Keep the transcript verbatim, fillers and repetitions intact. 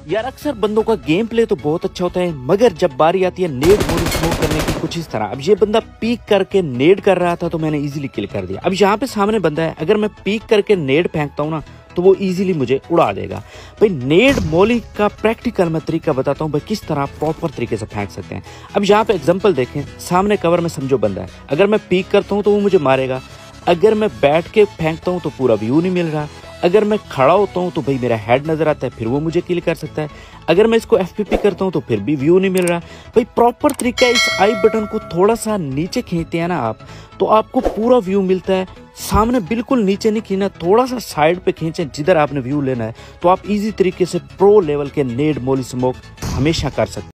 यार अक्सर बंदों का गेम प्ले तो बहुत अच्छा होता है, मगर जब बारी आती है नेड मोड स्मोक करने की कुछ इस तरह। अब ये बंदा पीक करके नेड कर रहा था तो मैंने इजीली किल कर दिया। अब यहाँ पे सामने बंदा है, अगर मैं पीक करके नेड फेंकता हूँ ना तो वो इजीली मुझे उड़ा देगा। भाई नेड मोली का प्रैक्टिकल मैं तरीका बताता हूँ भाई किस तरह प्रॉपर तरीके से फेंक सकते हैं। अब यहाँ पे एग्जांपल देखें, सामने कवर में समझो बंदा है, अगर मैं पीक करता हूँ तो वो मुझे मारेगा। अगर मैं बैठ के फेंकता हूँ तो पूरा व्यू नहीं मिल रहा। अगर मैं खड़ा होता हूँ तो भाई मेरा हेड नजर आता है, फिर वो मुझे किल कर सकता है। अगर मैं इसको एफपीपी करता हूँ तो फिर भी व्यू नहीं मिल रहा। भाई प्रॉपर तरीका है, इस आई बटन को थोड़ा सा नीचे खींचते हैं ना आप तो आपको पूरा व्यू मिलता है। सामने बिल्कुल नीचे नहीं खींचना, थोड़ा सा साइड पे खींचें जिधर आपने व्यू लेना है, तो आप इजी तरीके से प्रो लेवल के नेड मोली स्मोक हमेशा कर सकते हैं।